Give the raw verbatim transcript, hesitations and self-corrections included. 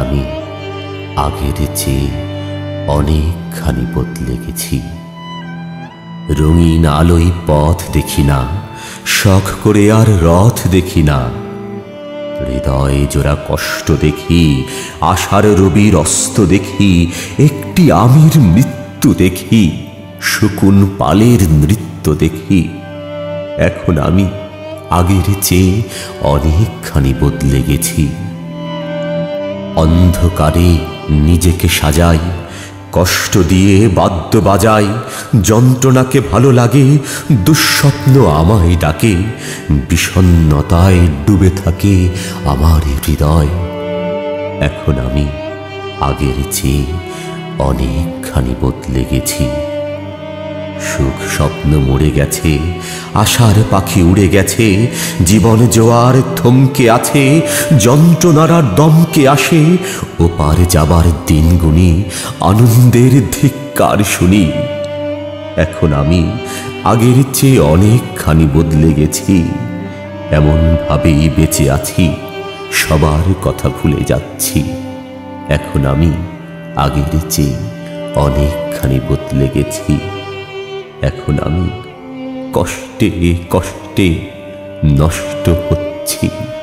আমি আগের চেয়ে অনেকখানি বদলে গেছি। রঙিন আলোয় পথ দেখি না, শখ করে আর রথ দেখি না। হৃদয়ে জোড়া কষ্ট দেখি, আশার রবির অস্ত দেখি, একটি আমির মৃত্যু দেখি, শকুন পালের নৃত্য দেখি। এখন আমি আগের চেয়ে অনেকখানি বদলে গেছি। অন্ধকারে নিজেকে সাজাই, কষ্ট দিয়ে বাদ্য বাজাই, যন্ত্রণাকে ভালো লাগে, দুঃস্বপ্ন আমায় ডাকে, বিষণ্ণতায় ডুবে থাকে আমার হৃদয়। এখন আমি আগের চেয়ে অনেকখানি বদলে গেছি। সুখ স্বপ্ন মরে গেছে, আশার পাখি উড়ে গেছে, জীবন জোয়ার থমকে আছে, যন্ত্রণার দমকে আসে। ওপার যাবার দিন গুনি আনন্দের ধিক্কার শুনি। এখন আমি আগের চেয়ে অনেকখানি বদলে গেছি। এমন ভাবেই বেঁচে আছি, সবার কথা ভুলে যাচ্ছি। এখন আমি আগের চেয়ে অনেকখানি বদলে গেছি। এখন আমি কষ্টে কষ্টে নষ্ট হচ্ছি।